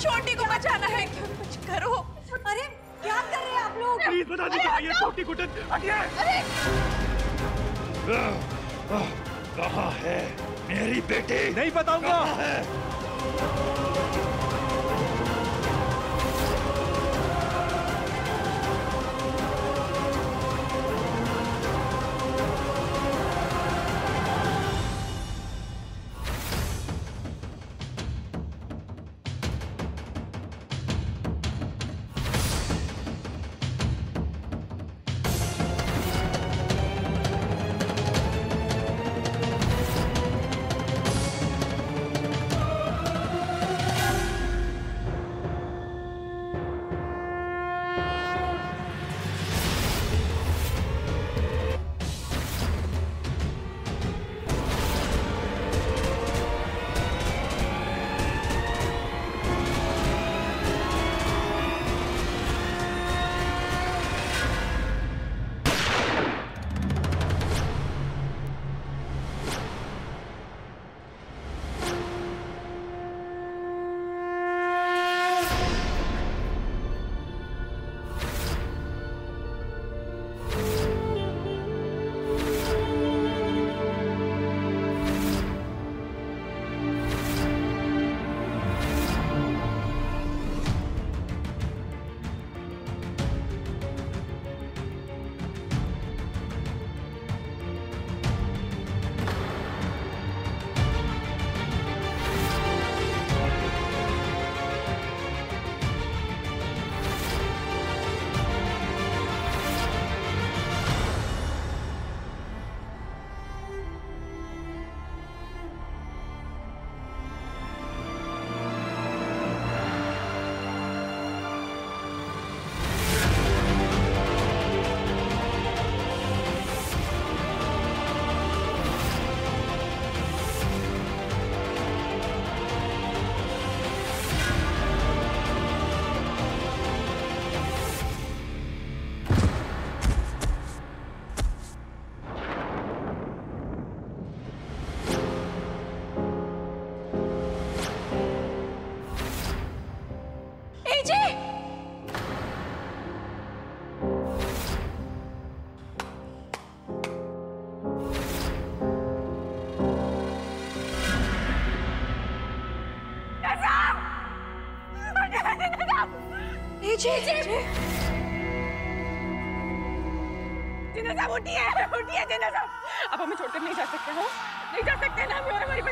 छोटी को बचाना है, कुछ करो। अरे क्या कर रहे हैं आप लोग? प्लीज बता दीजिए, ये छोटी गुड्डन हटिए। कहाँ है मेरी बेटी? नहीं बताऊंगा। जिन्ना साहब उठिए, उठिए जिन्ना साहब। अब हमें छोड़कर नहीं जा सकते हो, नहीं जा सकते ना, हमें और हमारी